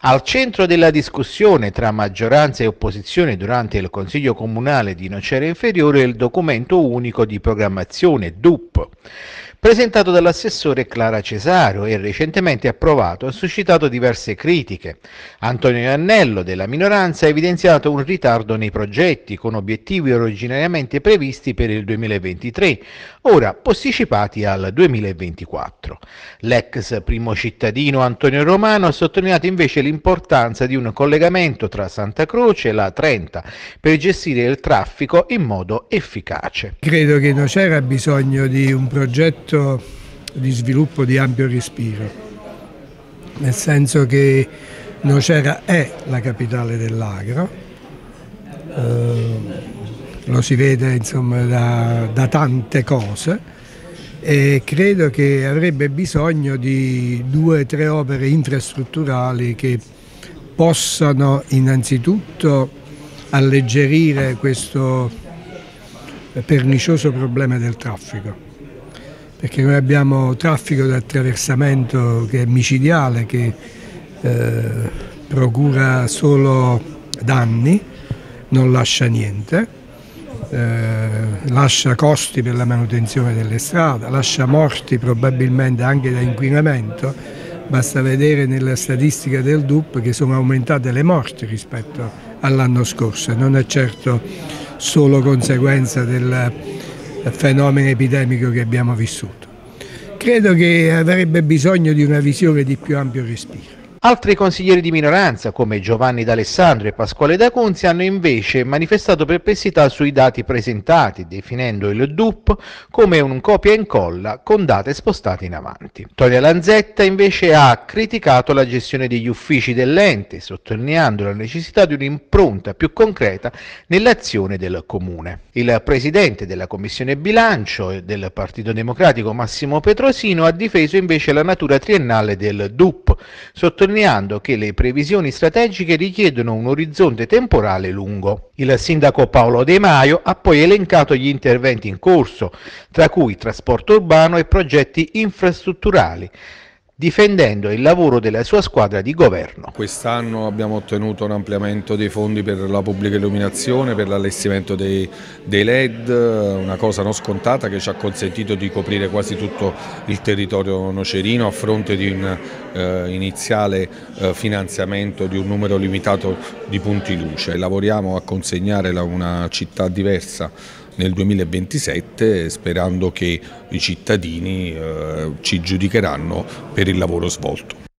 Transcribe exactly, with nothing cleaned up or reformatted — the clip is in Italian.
Al centro della discussione tra maggioranza e opposizione durante il Consiglio Comunale di Nocera Inferiore è il documento unico di programmazione D U P, presentato dall'assessore Clara Cesaro e recentemente approvato, ha suscitato diverse critiche. Antonio Iannello della minoranza ha evidenziato un ritardo nei progetti con obiettivi originariamente previsti per il duemilaventitré, ora posticipati al duemilaventiquattro. L'ex primo cittadino Antonio Romano ha sottolineato invece l'importanza di un collegamento tra Santa Croce e la trenta per gestire il traffico in modo efficace. Credo che Nocera ha bisogno di un progetto di sviluppo di ampio respiro, nel senso che Nocera è la capitale dell'agro, eh, lo si vede insomma da, da tante cose, e credo che avrebbe bisogno di due o tre opere infrastrutturali che possano innanzitutto alleggerire questo pernicioso problema del traffico, perché noi abbiamo traffico di attraversamento che è micidiale, che eh, procura solo danni, non lascia niente. Eh, lascia costi per la manutenzione delle strade, lascia morti probabilmente anche da inquinamento. Basta vedere nella statistica del D U P che sono aumentate le morti rispetto all'anno scorso, non è certo solo conseguenza del fenomeno epidemico che abbiamo vissuto. Credo che avrebbe bisogno di una visione di più ampio respiro. Altri consiglieri di minoranza, come Giovanni D'Alessandro e Pasquale D'Acunzi, hanno invece manifestato perplessità sui dati presentati, definendo il D U P come un copia e incolla con date spostate in avanti. Tonia Lanzetta invece ha criticato la gestione degli uffici dell'ente, sottolineando la necessità di un'impronta più concreta nell'azione del Comune. Il presidente della Commissione Bilancio del Partito Democratico, Massimo Petrosino, ha difeso invece la natura triennale del D U P, sottolineando che le previsioni strategiche richiedono un orizzonte temporale lungo. Il sindaco Paolo De Maio ha poi elencato gli interventi in corso, tra cui trasporto urbano e progetti infrastrutturali, difendendo il lavoro della sua squadra di governo. Quest'anno abbiamo ottenuto un ampliamento dei fondi per la pubblica illuminazione, per l'allestimento dei, dei L E D, una cosa non scontata che ci ha consentito di coprire quasi tutto il territorio nocerino a fronte di un eh, iniziale eh, finanziamento di un numero limitato di punti luce. Lavoriamo a consegnare la, una città diversa nel duemilaventisette, sperando che i cittadini eh, ci giudicheranno per il lavoro svolto.